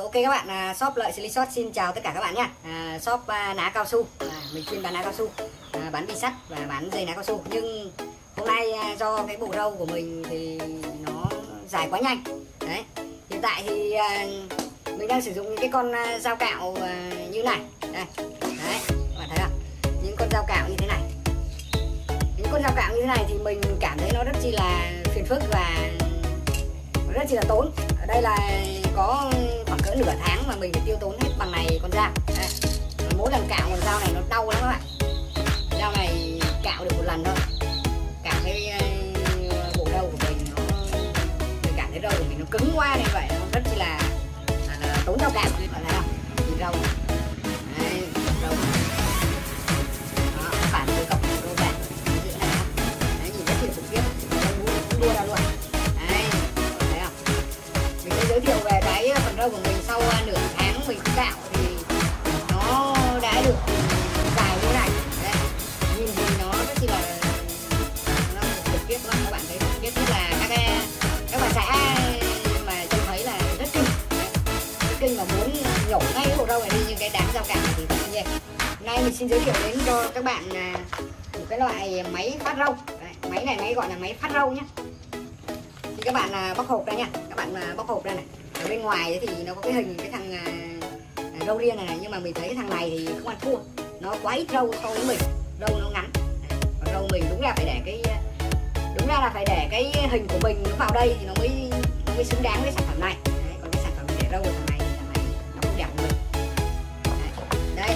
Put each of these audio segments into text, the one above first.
Ok các bạn, shop Lợi Slingshot xin chào tất cả các bạn nhé. Shop ná cao su, mình chuyên bán ná cao su, bán bi sắt và bán dây ná cao su. Nhưng hôm nay do cái bộ râu của mình thì nó dài quá nhanh. Đấy, hiện tại thì mình đang sử dụng những cái con dao cạo như này. Đây, đấy, các bạn thấy không? Những con dao cạo như thế này. Những con dao cạo như thế này thì mình cảm thấy nó rất chi là phiền phức và rất chi là tốn. Ở đây là có khoảng cỡ nửa tháng mà mình phải tiêu tốn hết bằng này con dao. Đây. Mỗi lần cạo con dao này nó đau lắm các bạn. Dao này cạo được một lần thôi. Cạo cái bộ râu của mình mình cảm thấy râu của mình nó cứng quá nên vậy nó rất chi là tốn dao cạo. Các bạn thấy không? Nhìn râu. Đấy, râu. Đó, bản từ cọc râu vàng. Đấy, nhìn rất là khủng khiếp. Không đua đâu luôn. Giới thiệu về cái phần râu của mình sau nửa tháng mình cạo thì nó đã được dài như thế này. Đấy. Nhìn thì nó rất chi là nó khủng khiếp lắm, các bạn thấy khủng khiếp, nhất là các bà xã mà trông thấy là rất kinh. Đấy. Rất kinh mà muốn nhổ ngay cái bộ râu này đi, nhưng cái đám dao cạo này thì vẫn như vậy. Hôm nay mình xin giới thiệu đến cho các bạn một cái loại máy phát râu. Đấy. Máy này gọi là máy phát râu nhé. Thì các bạn bóc hộp ra nha, các bạn bóc hộp ra này. Ở bên ngoài thì nó có cái hình cái thằng râu riêng này, nhưng mà mình thấy cái thằng này thì không ăn thua, nó quá ít râu so với mình, râu nó ngắn. Còn râu mình đúng ra là phải để cái hình của mình nó vào đây thì nó mới xứng đáng với sản phẩm này. Đấy, còn cái sản phẩm để râu của thằng này nó không đẹp của mình. Đây,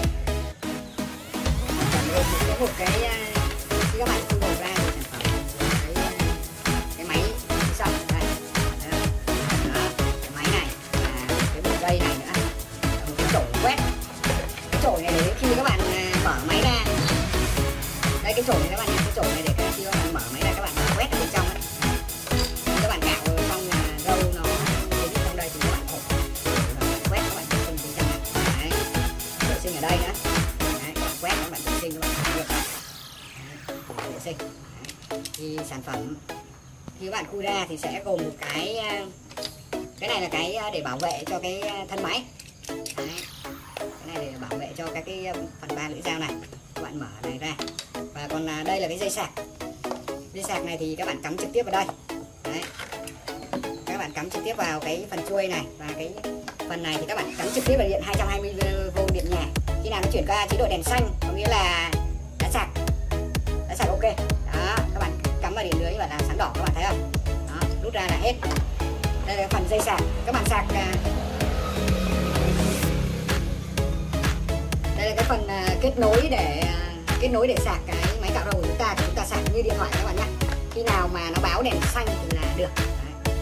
có một cái khi các bạn thu hộp ra thì sản phẩm cái máy xong đây. Cái máy này và cái bộ dây này nữa, một cái chổi quét. Cái chổi này để khi các bạn mở máy ra, đây cái chổi này các bạn nhìn, cái chổi này để khi các bạn mở máy ra các bạn quét ở bên trong ấy. Các bạn cạo xong râu nó dính trong đây thì các bạn quét, các bạn vệ sinh bên trong này. Đấy, vệ sinh ở đây nữa. Đấy, quét các bạn vệ sinh các bạn được. Vệ sinh. Đấy. Thì sản phẩm khi các bạn khui ra thì sẽ gồm một cái này là cái để bảo vệ cho cái thân máy. Đấy. Cái này để bảo vệ cho cái phần ba lưỡi dao này, các bạn mở này ra. Và còn đây là cái dây sạc. Dây sạc này thì các bạn cắm trực tiếp vào đây. Đấy. Các bạn cắm trực tiếp vào cái phần chuôi này, và cái phần này thì các bạn cắm trực tiếp vào điện 220V điện nhà. Khi nào nó chuyển qua chế độ đèn xanh có nghĩa là đã sạc ok. Đó, các bạn cắm vào điện lưới và là sáng đỏ, các bạn thấy không? Đó, rút ra là hết. Đây là phần dây sạc, các bạn sạc. Đây là cái phần kết nối để sạc cái máy cạo râu của chúng ta. Thì chúng ta sạc như điện thoại các bạn nhé. Khi nào mà nó báo đèn xanh thì là được. Đấy.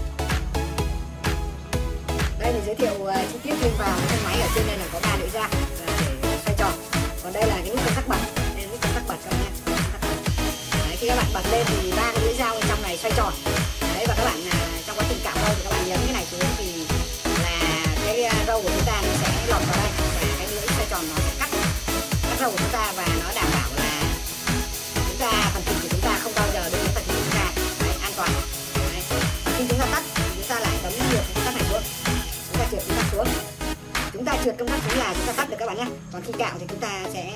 Đây mình giới thiệu chi tiết lên vào cái máy. Ở trên đây là có 3 lưỡi dao để xoay tròn. Còn đây là cái nút công tắc bật. Đây là nút công tắc bật các bạn nhé. Đấy, khi các bạn bật lên thì 3 cái lưỡi dao bên trong này xoay tròn. Đấy, và các bạn trong quá trình cạo râu thì các bạn nhấn cái này xuống thì là cái râu của chúng ta nó sẽ lọt vào đây, và cái lưỡi xoay tròn nó sẽ cắt râu của chúng ta, và nó đảm bảo là chúng ta phần thịt của chúng ta không bao giờ đưa phần thịt của chúng ta. Đấy, an toàn. Đấy. Và khi chúng ta tắt thì chúng ta lại bấm ngược công tắc này xuống, chúng ta trượt công tắc xuống, chúng ta trượt công tắc xuống là chúng ta tắt được các bạn nhé. Còn khi cạo thì chúng ta sẽ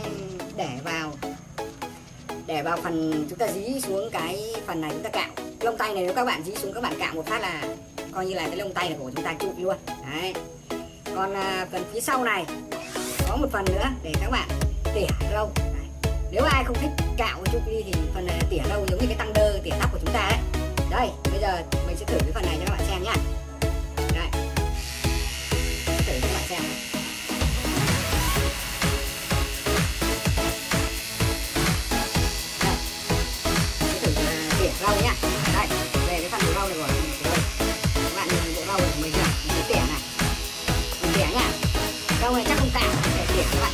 để vào phần chúng ta dí xuống cái phần này chúng ta cạo. Lông tay này nếu các bạn dí xuống các bạn cạo một phát là coi như là cái lông tay này của chúng ta trụi luôn. Đấy. Còn phần phía sau này có một phần nữa để các bạn tỉa râu. Đấy. Nếu ai không thích cạo trụi đi thì phần này là tỉa râu giống như cái tăng đơ tỉa tóc của chúng ta đấy. Đây, bây giờ mình sẽ thử cái phần này cho các bạn xem nhá. Đây. Thử cho các bạn xem. Râu nhá. Đây, về cái phần bộ râu này rồi. Các bạn nhìn bộ râu của mình chưa? Mình sẽ tỉa này. Mình tỉa nhá. Râu này chắc không cạo để tỉa các bạn.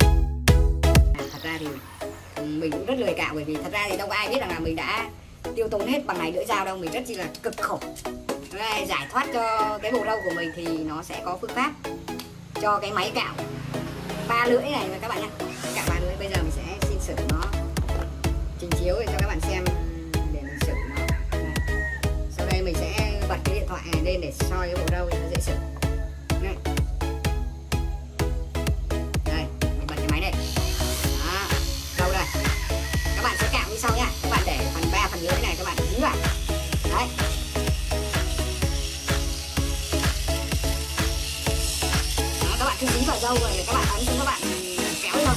Mình cũng rất lười cạo, bởi vì thật ra thì đâu có ai biết rằng là mình đã tiêu tốn hết bằng này lưỡi dao đâu, mình rất chi là cực khổ. Đây, giải thoát cho cái bộ râu của mình thì nó sẽ có phương pháp cho cái máy cạo 3 lưỡi này các bạn nhé. Cạo 3 lưỡi bây giờ mình sẽ xin sửa nó, trình chiếu để cho các bạn xem để mình sửa nó. Đây. Sau đây mình sẽ bật cái điện thoại này lên để soi cái bộ râu cho nó dễ sửa. Đây. Đây, mình bật cái máy này. Đó, râu đây. Các bạn sẽ cạo như sau nhá. Các bạn để phần 3 phần lưỡi này các bạn dính vào. Đấy. Đó, các bạn cứ dính vào râu rồi các bạn ấn xuống, các bạn kéo lên. Đó.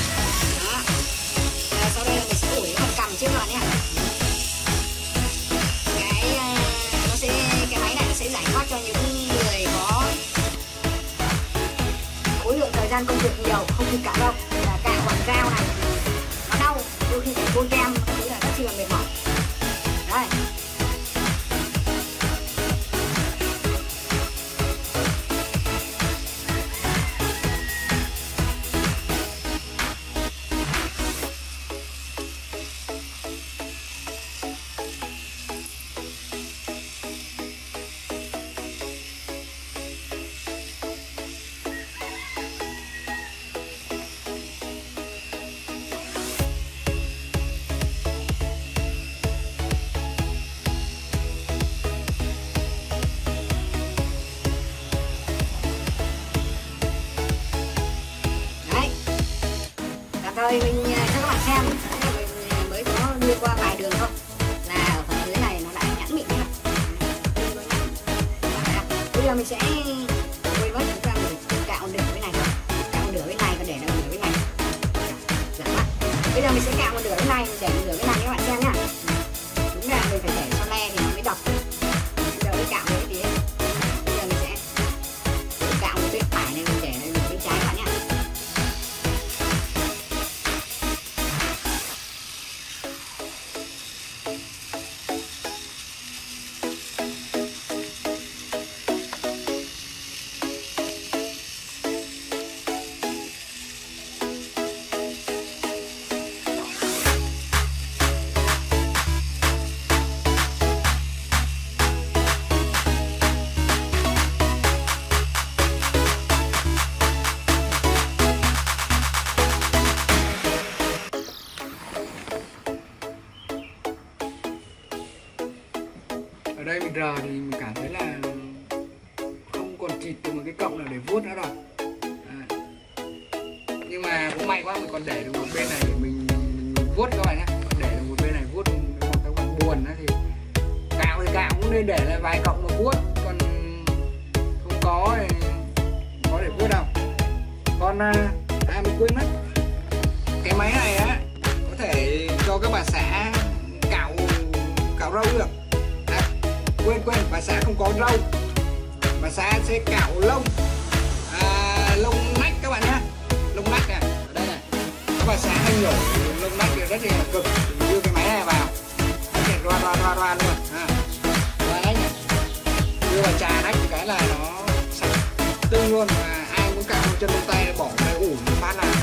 Rồi, sau đây là mình sẽ ủi cái phần cằm trước vào nhé. Cái máy này nó sẽ giải thoát cho những người có khối lượng thời gian công việc nhiều, không kịp cạo râu. Là cạo bằng dao này nó đau, đôi khi phải bôi kem, thế là rất chi là mệt mỏi. Đây. Rồi mình cho các bạn xem, mình mới có đưa qua vài đường thôi là ở phần dưới này nó đã nhẵn mịn rồi. Bây giờ mình sẽ quên mất chúng ta mình cạo nửa bên này thôi, cạo nửa bên này và để nửa bên này. Bây giờ mình sẽ cạo một nửa bên này, để nửa bên này các bạn xem nhá. Đúng là mình phải để cho le thì nó mới đọc. Bây giờ mình cạo cái tí. Bây giờ mình sẽ cạo một bên phải này, mình để nửa bên trái các bạn nhá. Ở đây mình rờ thì mình cảm thấy là không còn chịt được một cái cọng nào để vuốt nữa rồi. Nhưng mà cũng may quá mình còn để được một bên này để mình vuốt các bạn nhé. Để được một bên này vuốt, hoặc các bạn buồn thì cạo cũng nên để lại vài cọng mà vuốt, còn không có thì có để vuốt đâu. Còn mình quên mất cái máy này á, có thể cho các bà xã cạo râu được. Quên, bà xã không có râu, bà xã sẽ cạo lông, lông nách các bạn nhé. Lông nách này, ở đây này, các bà xã hay nhổ lông nách thì rất là cực. Đưa cái máy này vào, roa luôn, roa nách này, đưa vào trà nách thì cái là nó sạch tưng luôn. Mà ai muốn cạo chân lông tay bỏ cái ủi phát là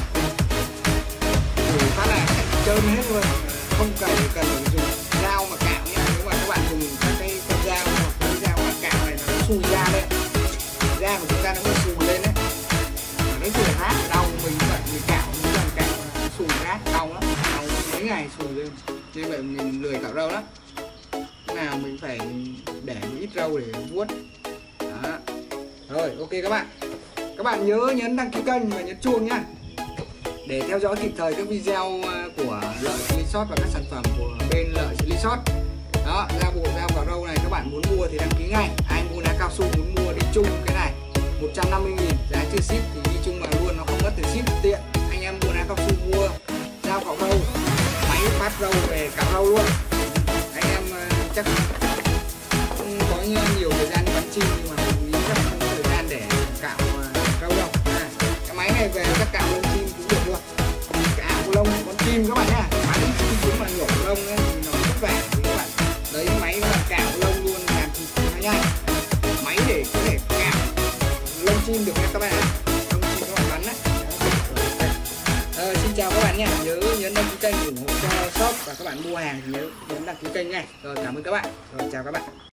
trơn hết luôn, không cần dùng dao mà cạo nhé. Nếu mà các bạn dùng các cái con dao hoặc cái dao mà cạo này nó xùi da lên, da của chúng ta nó mới xùi lên đấy, nó chỉ là rát đau. Mình vậy mình cạo những lần cạo xùi rát đau lắm, đau mấy ngày xùi lên. Nên vậy mình lười cạo râu lắm. Nào mình phải để một ít râu để vuốt. Đó. Rồi, ok các bạn nhớ nhấn đăng ký kênh và nhấn chuông nhá, để theo dõi kịp thời các video của Lợi Chili Shop và các sản phẩm của bên Lợi Chili Shop. Đó, bộ dao cạo râu này các bạn muốn mua thì đăng ký ngay. Ai mua đá cao su muốn mua đi chung cái này 150.000, giá chưa ship thì đi chung mà luôn, nó không mất tiền ship, tiện. Anh em mua đá cao su mua dao cạo râu, máy phát râu về cạo râu luôn. Anh em chắc không có nhiều thời gian đi bắn chim, nhưng mà mình nghĩ chắc không có thời gian để cạo râu đâu. Cái máy này về các cạo lông chim cũng được luôn, cạo lông con chim các bạn nhá. Bắn chim chúng mà nhổ lông ấy, thì nó vất vả thì các bạn lấy máy các bạn cạo lông luôn, làm thịt nó nhanh. Máy để có thể cạo lông chim được nha các bạn ạ. Lông chim các bạn bắn đấy. Xin chào các bạn. bạn nha, nhớ nhấn đăng ký kênh ủng hộ cho shop và các bạn mua hàng thì nhớ nhấn đăng ký kênh nha. Rồi cảm ơn các bạn. Rồi chào các bạn.